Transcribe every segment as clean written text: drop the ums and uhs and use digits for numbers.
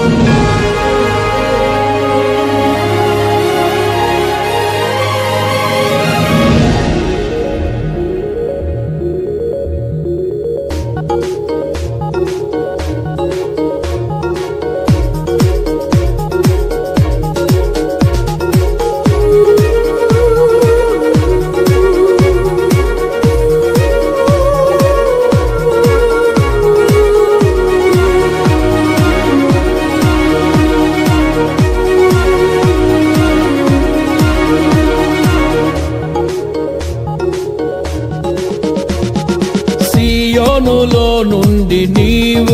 సియోనులో నుండి నీవు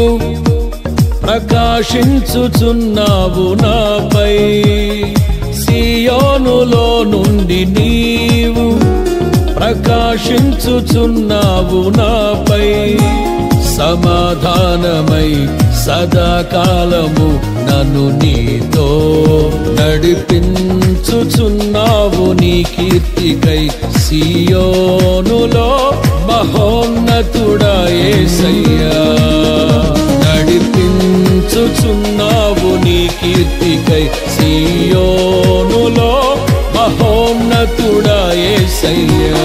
ప్రకాశించుచున్నావు నాపై, సియోనులో నుండి నీవు ప్రకాశించుచున్నావు నాపై. సమాధానమై సదాకాలము నన్ను నీతో నడిపించుచున్నావు నీ కీర్తికై. సియోనులో మహోన్నతుడా యేసయ్యా, నడిపించుచున్నావు నీ కీర్తికై. సియోనులో మహోన్నతుడా యేసయ్యా.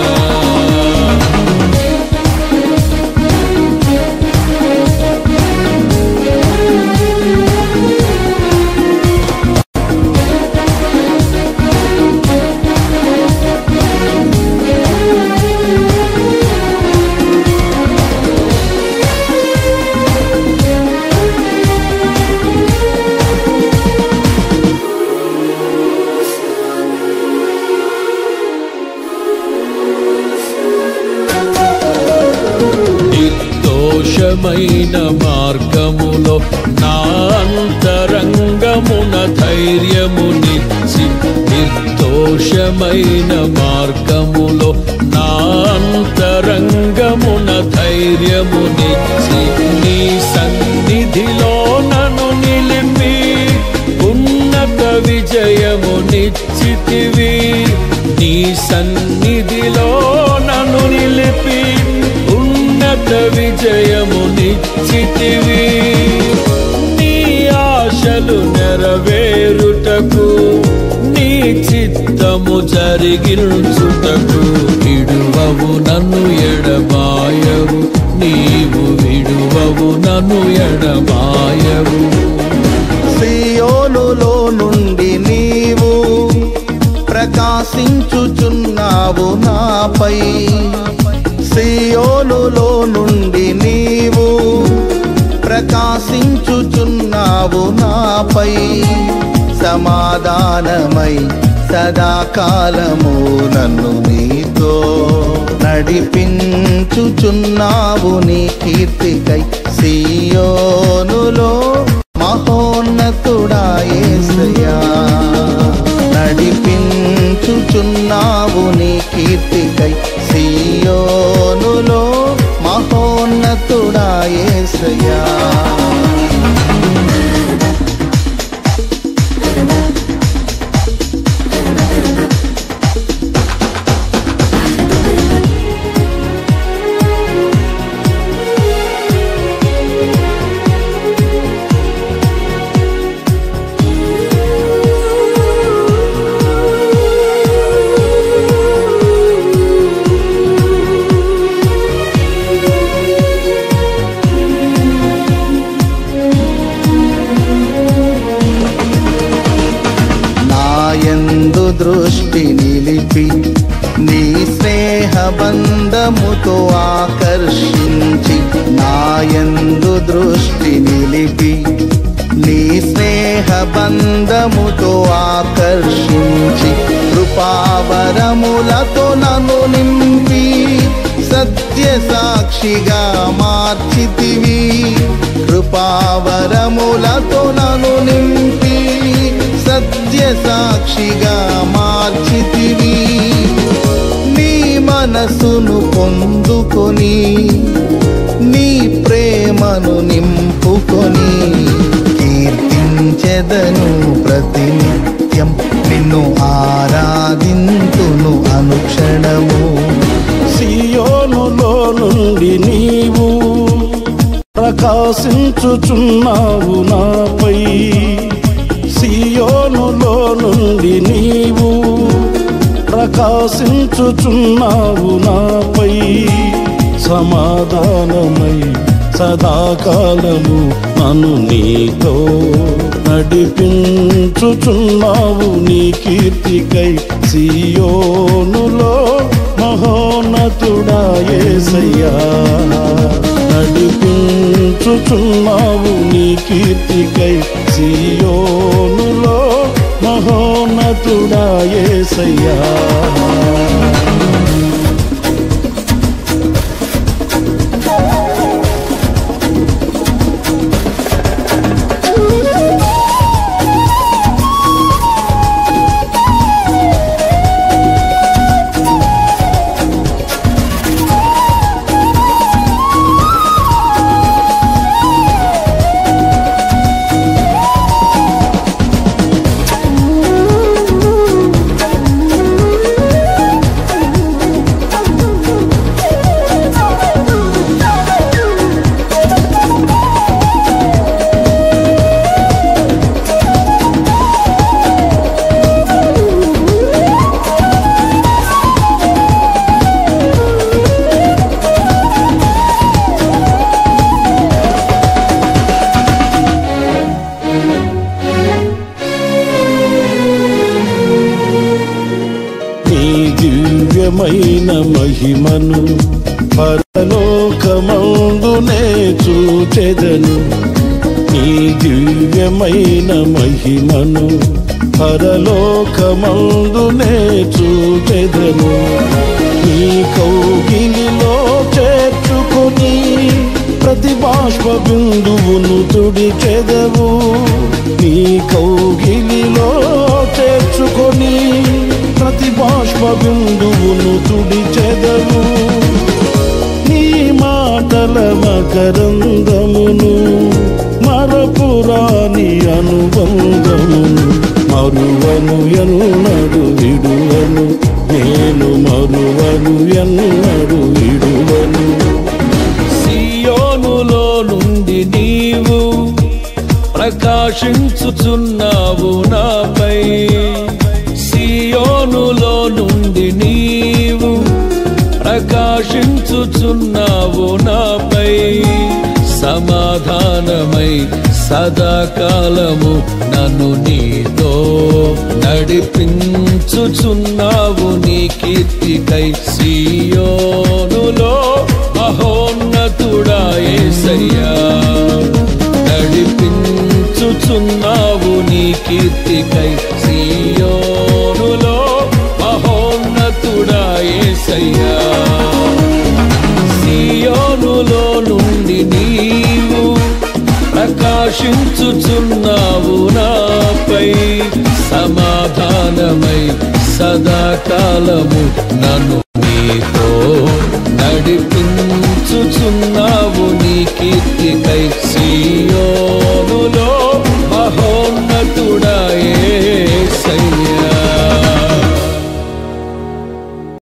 నిర్దోషమైన మార్గములో నా అంతరంగమున ధైర్యమునిచ్చి, నిర్దోషమైన మార్గములో నా అంతరంగమున ధైర్యమునిచ్చి, నీ సన్నిధిలో నన్ను నిలిపి ఉన్నత విజయమునిచ్చితివి. నీ సన్నిధిలో నన్ను నిలిపి ఉన్నత విజయమునిచ్చితివి. నీ ఆశలు నెరవేరుటకు, నీ చిత్తము జరిగించుటకు విడువవు నన్ను ఎడబాయవు, నీవు విడువవు నన్ను ఎడబాయవు. సియోనులో నుండి నీవు ప్రకాశించుచున్నావు నాపై, సియోనులో నుండి నీవు ప్రకాశించుచున్నావు నాపై. సమాధానమై సదాకాలము నన్ను నీతో నడిపించుచున్నావు నీ కీర్తికై. సియోనులో మహోన్నతుడా యేసయ్యా, నడిపించుచున్నావు నీ కీర్తికై. సియోనులో మహోన్నతుడా యేసయ్యా. దృష్టి నిలిపి నీ స్నేహ బంధముతో ఆకర్షించి, నాయందు దృష్టి నిలిపి నీ స్నేహ బంధముతో ఆకర్షించి, కృపావరములతో నన్ను నింపి సత్య సాక్షిగా మార్చితివి. కృపావరములతో నన్ను నింపి సత్య సాక్షిగా మార్చితివి. నీ మనసును పొందుకొని నీ ప్రేమను నింపుకొని, కీర్తించెదను ప్రతినిత్యం నిన్ను ఆరాధింతును అనుక్షణము. సియోనులో నుండి నీవు ప్రకాశించుచున్నావు ప్రకాశించుచున్నావు నాపై, సియోనులో నుండి నీవు ప్రకాశించుచున్నావు నాపై. సమాధానమై సదాకాలము నన్ను నీతో నడిపించుచున్నావు నీ కీర్తికై. సియోనులో మహోన్నతుడా యేసయ్యా, నడిపించుచున్నావు నీ కీర్తికై. సియోనులో మహోన్నతుడా యేసయ్యా. దివ్యమైన మహిమను పరలోకమందునే చూచెదను. నీ దివ్యమైన మహిమను పరలోకమందునే చూచెదను. నీ కౌగిలిలో చేర్చుకొని ప్రతి బాష్ప బిందువును తుడిచెదవు. నీ కౌగిలిలో చేర్చుకొని ప్రతి బాష్ప బిందువును తుడిచెదవు. నీ మాటల మకరందమును మరపురాని అనుబంధమును మరువను ఎన్నడు విడువను, నేను మరువను ఎన్నడు విడువను. సియోనులో నుండి నీవు ప్రకాశించుచున్నావు నాపై, సియోనులో నుండి నీవు ప్రకాశించుచున్నావు నాపై. సమాధానమై సదాకాలము నన్ను నీతో నడిపించుచున్నావు నీ కీర్తికై. సియోనులో మహోన్నతుడా యేసయ్యా, నడిపించుచున్నావు నీ కీర్తికై. సియోనులో మహోన్నతుడా యేసయ్యా. సియోనులో నుండి నీవు ప్రకాశించుచున్నావు నాపై. సమాధానమై సదాకాలము నన్ను నీతో నడిపించుచున్నావు